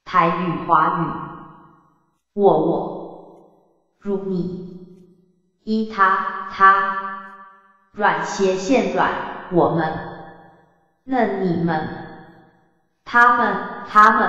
台语华语，我，如你，依他，软斜线软，我们，嫩你们，他们，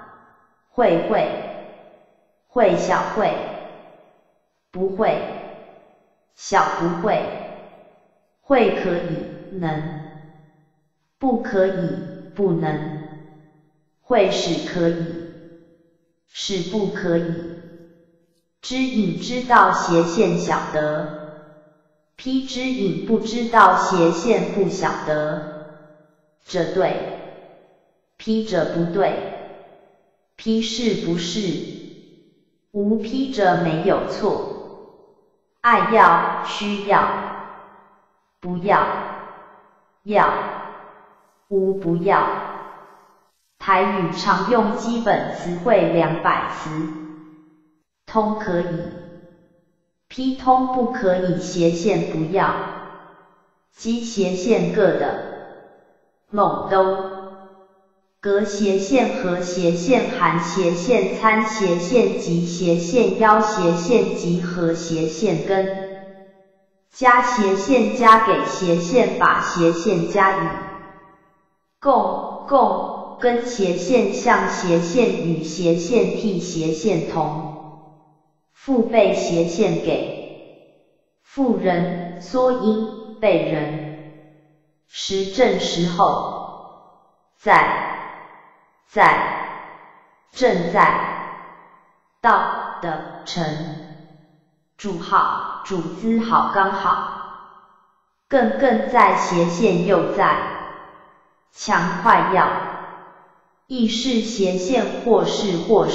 会小会，不会，小不会，会可以，能，不可以，不能，会使可以，使不可以，知隐知道斜线晓得，批知隐不知道斜线不晓得，这对，批者不对，批是不是，无批者没有错，爱要需要，不要要，无不要。台语常用基本词汇200词，通可以，批通不可以，斜线不要，基斜线各的，拢都，隔斜线和斜线含斜线参斜线及斜线腰斜线及和斜线根，加斜线加给斜线把斜线加以，共跟斜线向斜线与斜线替斜线同，父被斜线给，妇人缩音被人，时正时后，在，正在，到的成，主好，主资好刚好，更在斜线又在，强快要，亦是斜线或是，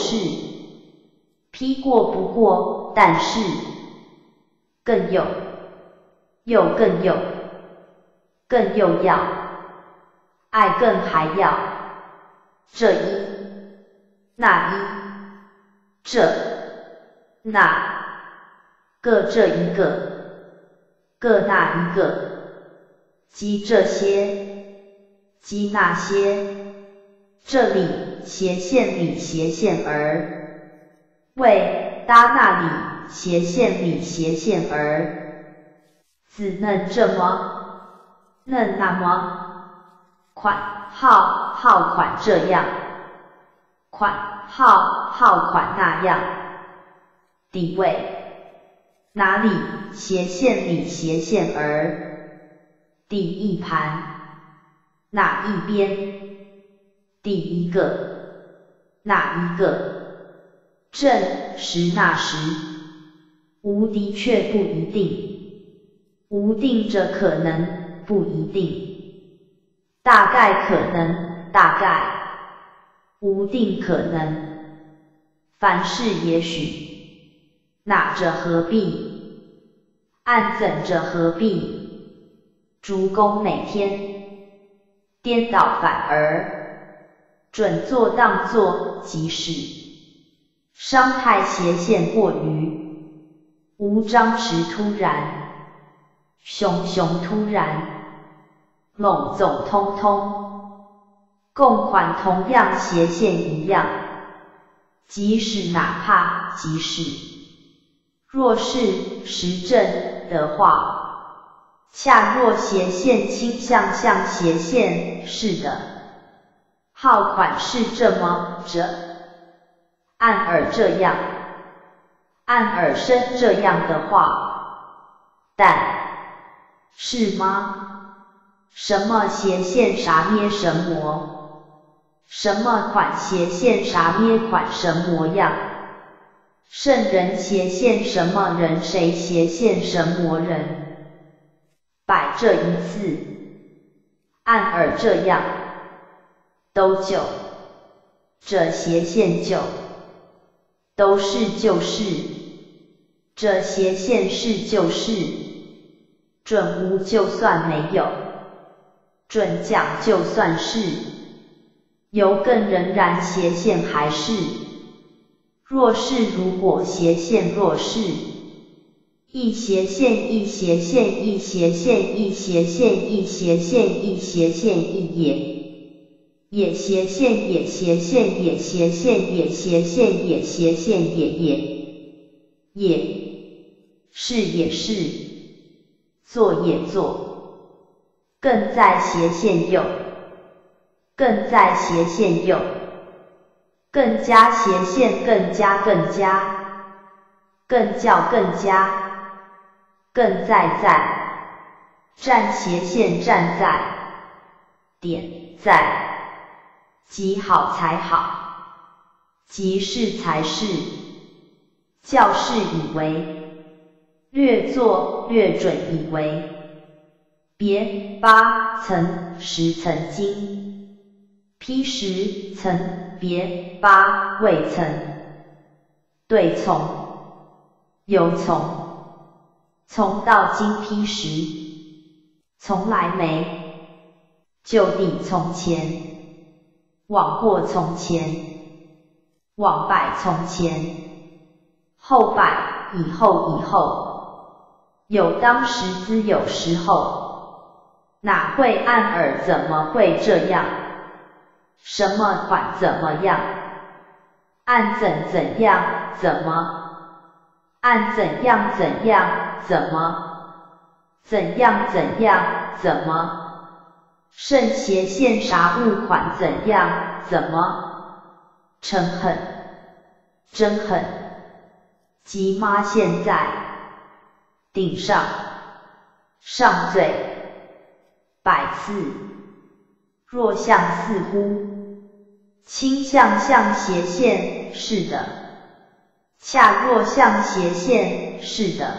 批过不过，但是，更有，又更有，更又要，爱更还要，这一，那一，这，那，各这一个，各那一个，及这些，及那些，这里斜线里斜线儿，为搭那里斜线里斜线儿，子嫩这么，嫩那么，款号款这样，款号款那样，底位，哪里斜线里斜线儿，第一盘，哪一边，第一个，哪一个，正时那时，无的确不一定，无定着可能，不一定，大概可能，大概，无定可能，凡事也许，哪着何必，按怎着何必，主公每天，颠倒反而，准作当作即使，伤害斜线过于，无张弛突然，熊突然，拢总通，共款同样斜线一样，即使哪怕即使，若是实证的话，恰若斜线倾向向斜线是的，号款是这么着，按耳这样，按耳生这样的话，但是吗？什么斜线啥捏什么，什么款斜线啥捏款什模样，圣人斜线什么人谁斜线什么人，摆这一次，按耳这样，都就，这斜线就，都是就是，这斜线是就是，准无就算没有，准讲就算是，有更仍然斜线还是，若是如果斜线若是，一斜线一斜线一斜线一斜线一斜线一斜线一也斜线也斜线也斜线也斜线也斜线也是也是，做也做，更在斜线右，更在斜线右，更加斜线更加更加，更较更加，更在，站斜线站在，点在，极好才好，极是才是，较是以为，略作略准以为，别八层十层经，批十层别八未曾，对从，有从到经批十，从来没，就地从前，往过从前，往摆从前，后摆以后，有当时之有时候，哪会按耳怎么会这样？什么款怎么样？按怎样怎么？按怎样怎样怎么？怎样怎么？甚斜线啥物款怎样怎么？诚狠，真狠，即妈现在，顶上，上嘴，百次，若像似乎，倾向像斜线，是的，恰若像斜线，是的，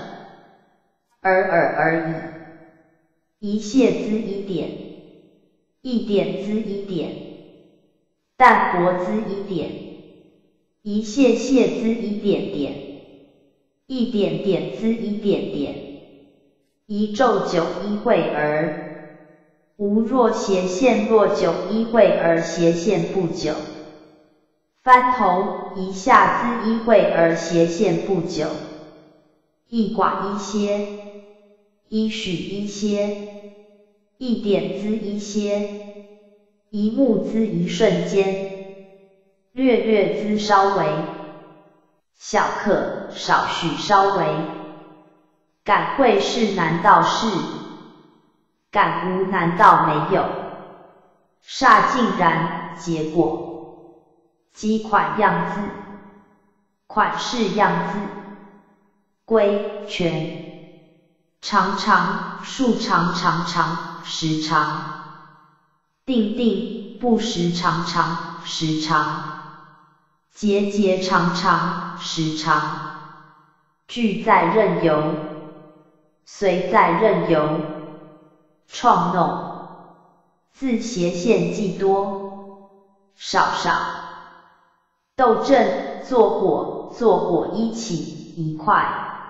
而已，一谢之一点，一点之一点，淡薄之一点，一谢谢之一点点，一点点之一点点，一昼久一会儿，无若斜线若久一会儿斜线不久，翻头一下之一会儿斜线不久，一寡一些，一许一些，一点之一些，一目之一瞬间，略略之稍微，小可少许稍微，感会是难道是？感无难道没有？煞竟然结果，即款样子，款式样子，规全，长长数长长长时长，定定不时长长时长，节节长长时长，俱在任由，随在任由，创弄，自斜线既多，少少，斗阵做火一起一块，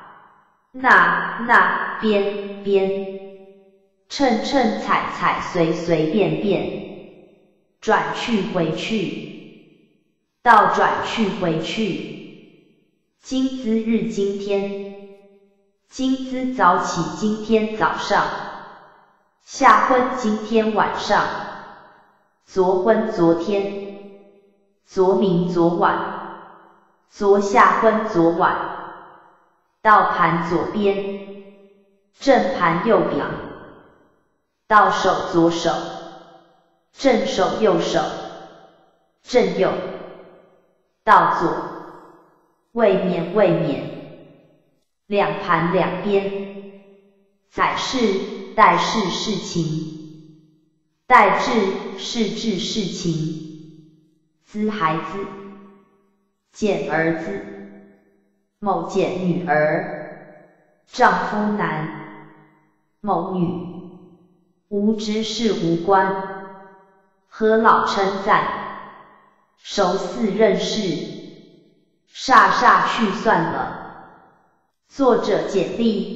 那边，称踩随便，转去回去，倒转去回去，今兹日今天，今兹早起今天早上，下昏今天晚上，昨昏昨天，昨明昨晚，昨下昏昨晚，倒盘左边，正盘右边，倒手左手，正手右手，正右，倒左，未免，两盘两边，载是代是事情，代治是治事情，兹孩子，见儿子，某见女儿，丈夫男，某女，无知事无关，何老称赞，熟似认识，煞去算了。作者简历